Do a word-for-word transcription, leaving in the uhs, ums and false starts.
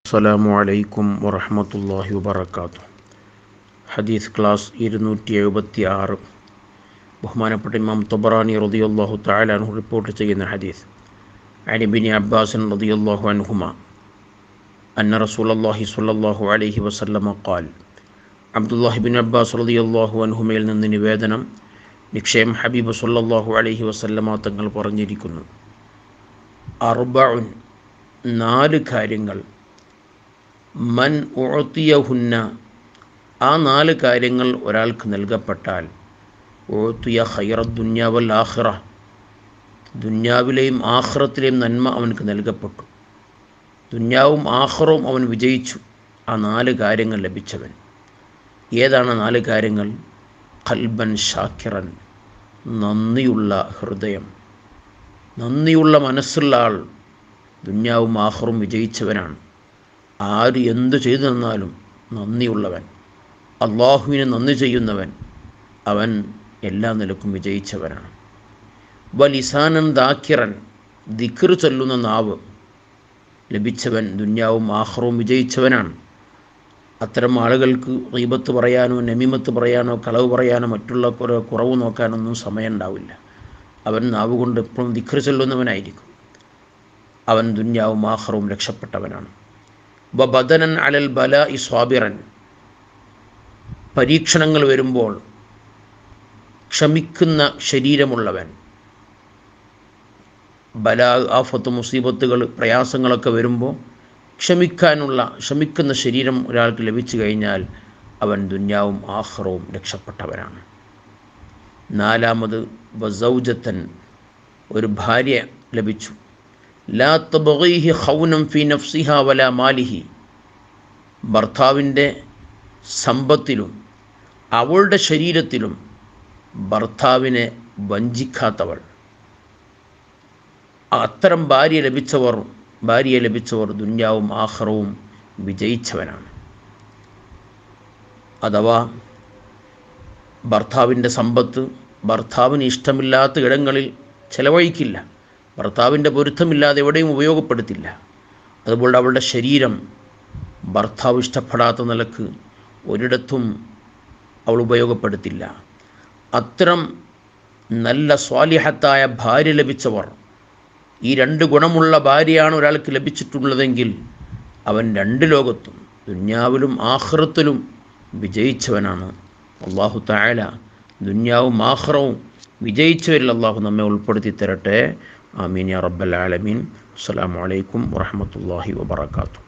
അസ്സലാമു അലൈക്കും വറഹ്മത്തുള്ളാഹി വബറകാതുഹു. ഹദീസ് ക്ലാസ് ഇരുന്നൂറ്റി എഴുപത്തി ആറ്. ബഹുമാനപ്പെട്ട ഇമാം ത്വബറാനി റളിയല്ലാഹു തആല അൻഹു റിപ്പോർട്ട് ചെയ്യുന്ന ഹദീസ്. അൻ ഇബ്നി അബ്ബാസ് റളിയല്ലാഹു അൻഹുമാ അന്ന റസൂലുള്ളാഹി സ്വല്ലല്ലാഹു അലൈഹി വസല്ലമ ഖാൽ. അബ്ദുല്ലാഹി ഇബ്നു അബ്ബാസ് റളിയല്ലാഹു അൻഹുമയിൽ നിന്ന് നിവേദനം, നിക്ഷയം ഹബീബ് സ്വല്ലല്ലാഹു അലൈഹി വസല്ലമ തങ്ങൾ പറഞ്ഞിരിക്കുന്നു, അർബഉൻ, നാല് കാര്യങ്ങൾ, മൻ ഉഅ്തിയഹുന്ന, ആ നാല് കാര്യങ്ങൾ ഒരാൾക്ക് നൽകപ്പെട്ടാൽ, ഉഅ്തിയ ഖൈറദ് ദുനിയ വൽ ആഖിറ, ദുന്യാവിലെയും ആഖിറത്തിലെയും നന്മ അവനക്ക് നൽകപ്പെട്ടു, ദുന്യാവും ആഖിറവും അവൻ വിജയിച്ചു. ആ നാല് കാര്യങ്ങൾ ലഭിച്ചവൻ. ഏതാണ് നാല് കാര്യങ്ങൾ? ഖൽബൻ ഷാക്കിറൻ, നന്ദിയുള്ള ഹൃദയം, നന്ദിയുള്ള മനസ്സുള്ള ആൾ ദുന്യാവും ആഖിറവും വിജയിച്ചവനാണ്. ആര് എന്തു ചെയ്തു തന്നാലും നന്ദിയുള്ളവൻ, അള്ളാഹുവിനെ നന്ദി ചെയ്യുന്നവൻ, അവൻ എല്ലാ നിലക്കും വിജയിച്ചവനാണ്. വലിസാനൻ ദാക്കിറൻ, ദിക്ർ ചൊല്ലുന്ന നാവ് ലഭിച്ചവൻ ദുന്യാവും ആഖിറവും വിജയിച്ചവനാണ്. അത്തരം ആളുകൾക്ക് ഗീബത്ത് പറയാനോ നമീമത്ത് പറയാനോ കളവ് പറയാനോ മറ്റുള്ള കുറവ് നോക്കാനൊന്നും സമയം ഉണ്ടാവില്ല. അവൻ നാവ് കൊണ്ട് എപ്പോഴും ദിക്ർ ചൊല്ലുന്നവനായിരിക്കും. അവൻ ദുന്യാവും ആഖിറവും രക്ഷപ്പെട്ടവനാണ്. വബദനൻ അലൽ ബലാഇ സ്വാബിറൻ, പരീക്ഷണങ്ങൾ വരുമ്പോൾ ക്ഷമിക്കുന്ന ശരീരമുള്ളവൻ. ബലാ, ആഫത്ത്, മുസീബത്തുകൾ, പ്രയാസങ്ങളൊക്കെ വരുമ്പോൾ ക്ഷമിക്കാനുള്ള ക്ഷമിക്കുന്ന ശരീരം ഒരാൾക്ക് ലഭിച്ചു കഴിഞ്ഞാൽ അവൻ ദുന്യാവും ആഖിറവും രക്ഷപ്പെട്ടവനാണ്. നാലാമത് വസൗജത്തൻ, ഒരു ഭാര്യ ലഭിച്ചു. ലാ തബ്ഗീഹി ഖൗനം ഫി നഫ്സിഹാ വലാ മാലിഹി, ഭർത്താവിൻ്റെ സമ്പത്തിലും അവളുടെ ശരീരത്തിലും ഭർത്താവിനെ വഞ്ചിക്കാത്തവൾ. അത്തരം ഭാര്യ ലഭിച്ചവർ ഭാര്യയെ ലഭിച്ചവർ ദുന്യാവും ആഖിറവും വിജയിച്ചവനാണ്. അഥവാ ഭർത്താവിൻ്റെ സമ്പത്ത് ഭർത്താവിന് ഇഷ്ടമില്ലാത്ത ഇടങ്ങളിൽ ചെലവഴിക്കില്ല, ഭർത്താവിൻ്റെ പൊരുത്തമില്ലാതെ എവിടെയും ഉപയോഗപ്പെടുത്തില്ല. അതുപോലെ അവളുടെ ശരീരം ഭർത്താവ് ഇഷ്ടപ്പെടാത്ത നിലക്ക് ഒരിടത്തും അവൾ ഉപയോഗപ്പെടുത്തില്ല. അത്തരം നല്ല സ്വാലിഹത്തായ ഭാര്യ ലഭിച്ചവർ, ഈ രണ്ട് ഗുണമുള്ള ഭാര്യയാണ് ഒരാൾക്ക് ലഭിച്ചിട്ടുള്ളതെങ്കിൽ അവൻ രണ്ട് ലോകത്തും ദുന്യാവിലും ആഖിറത്തിലും വിജയിച്ചവനാണ്. അല്ലാഹു തആല ദുന്യാവും ആഖിറവും വിജയിച്ചവരിൽ അല്ലാഹു നമ്മെ ഉൾപ്പെടുത്തി തരട്ടെ. ആമീൻ യാ റബ്ബൽ ആലമീൻ. അസ്സലാമു അലൈക്കും വറഹ്മത്തുള്ളാഹി വബറകാതുഹു.